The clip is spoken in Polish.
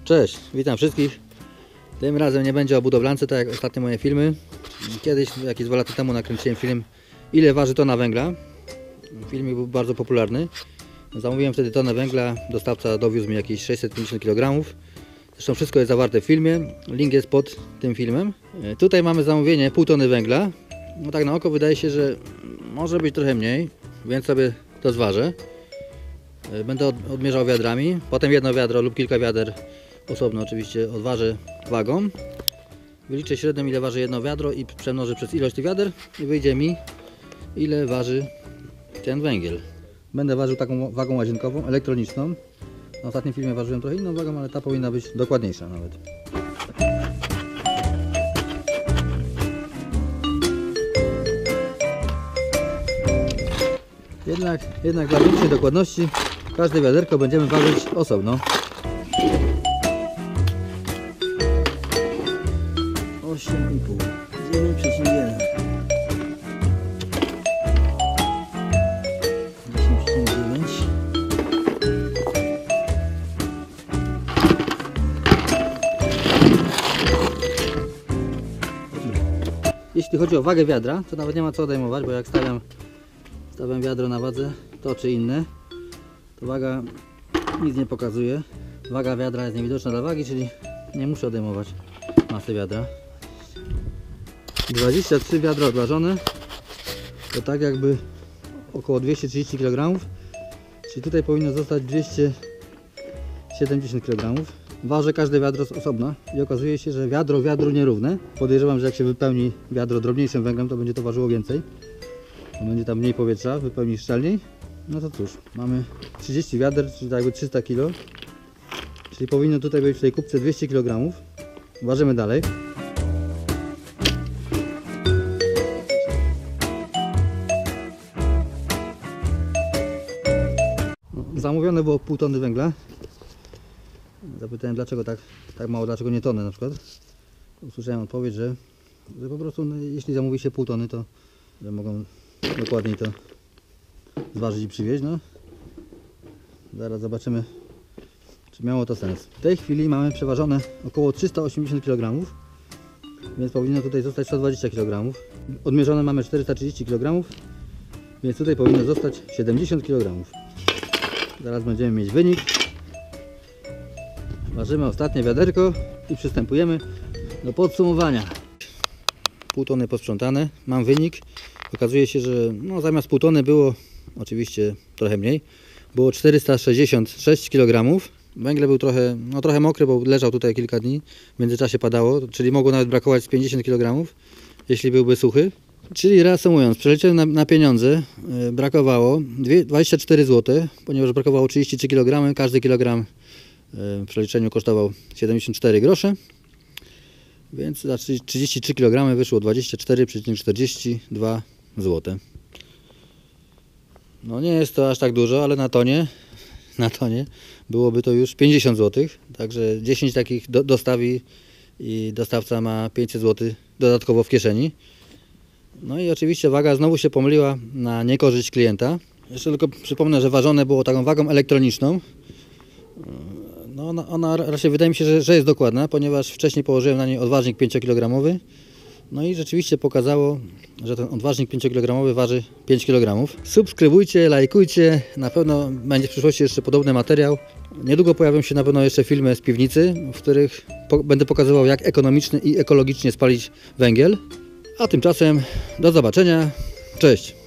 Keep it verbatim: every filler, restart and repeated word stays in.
Cześć, witam wszystkich. Tym razem nie będzie o budowlance, tak jak ostatnie moje filmy. Kiedyś, jakieś dwa lata temu nakręciłem film ile waży tona węgla. Filmik był bardzo popularny. Zamówiłem wtedy tonę węgla, dostawca dowiózł mi jakieś sześćset pięćdziesiąt kilogramów. Zresztą wszystko jest zawarte w filmie, link jest pod tym filmem. Tutaj mamy zamówienie pół tony węgla. No tak na oko wydaje się, że może być trochę mniej, więc sobie to zważę. Będę odmierzał wiadrami, potem jedno wiadro lub kilka wiader osobno oczywiście odważę wagą. Wyliczę średnio ile waży jedno wiadro i przemnożę przez ilość tych wiader i wyjdzie mi ile waży ten węgiel. Będę ważył taką wagą łazienkową, elektroniczną. Na ostatnim filmie ważyłem trochę inną wagą, ale ta powinna być dokładniejsza nawet. Jednak, jednak dla większej dokładności każde wiaderko będziemy ważyć osobno. osiem i pół, dziewięć przecinek jeden, dziesięć przecinek dziewięć, jeśli chodzi o wagę wiadra, to nawet nie ma co odejmować, bo jak stawiam, stawiam wiadro na wadze, to czy inne, to waga nic nie pokazuje. Waga wiadra jest niewidoczna dla wagi, czyli nie muszę odejmować masy wiadra. dwadzieścia trzy wiadra odważone, to tak jakby około dwieście trzydzieści kilogramów, czyli tutaj powinno zostać dwieście siedemdziesiąt kilogramów. Ważę każde wiadro z osobna i okazuje się, że wiadro wiadru nierówne. Podejrzewam, że jak się wypełni wiadro drobniejszym węglem, to będzie to ważyło więcej. Będzie tam mniej powietrza, wypełni szczelniej. No to cóż, mamy trzydzieści wiader, czyli tak jakby trzysta kilo. Czyli powinno tutaj być w tej kubce dwieście kilogramów. Ważymy dalej. Zamówione było pół tony węgla. Zapytałem dlaczego tak, tak mało, dlaczego nie tonę na przykład. Usłyszałem odpowiedź, że, że po prostu no, jeśli zamówi się pół tony, to że mogą dokładniej to zważyć i przywieźć. No. Zaraz zobaczymy, czy miało to sens. W tej chwili mamy przeważone około trzysta osiemdziesiąt kilogramów, więc powinno tutaj zostać sto dwadzieścia kilogramów. Odmierzone mamy czterysta trzydzieści kilogramów, więc tutaj powinno zostać siedemdziesiąt kilogramów. Zaraz będziemy mieć wynik. Ważymy ostatnie wiaderko i przystępujemy do podsumowania. Pół tony posprzątane, mam wynik. Okazuje się, że no, zamiast pół tony było, oczywiście trochę mniej, było czterysta sześćdziesiąt sześć kilogramów. Węgiel był trochę, no, trochę mokry, bo leżał tutaj kilka dni, w międzyczasie padało, czyli mogło nawet brakować z pięćdziesiąt kilogramów, jeśli byłby suchy. Czyli reasumując, przeliczyłem na, na pieniądze, yy, brakowało dwadzieścia cztery złote, ponieważ brakowało trzydzieści trzy kilogramy, każdy kilogram yy, w przeliczeniu kosztował siedemdziesiąt cztery grosze, więc za trzydzieści trzy kilogramy wyszło dwadzieścia cztery przecinek czterdzieści dwa złote. No nie jest to aż tak dużo, ale na tonie, na tonie byłoby to już pięćdziesiąt złotych, także dziesięć takich do, dostawi i dostawca ma pięćset złotych dodatkowo w kieszeni. No i oczywiście waga znowu się pomyliła na niekorzyść klienta. Jeszcze tylko przypomnę, że ważone było taką wagą elektroniczną. No ona, ona raczej wydaje mi się, że, że jest dokładna, ponieważ wcześniej położyłem na niej odważnik pięciokilogramowy. No i rzeczywiście pokazało, że ten odważnik pięciokilogramowy waży pięć kilogramów. Subskrybujcie, lajkujcie, na pewno będzie w przyszłości jeszcze podobny materiał. Niedługo pojawią się na pewno jeszcze filmy z piwnicy, w których po będę pokazywał, jak ekonomicznie i ekologicznie spalić węgiel. A tymczasem do zobaczenia, cześć!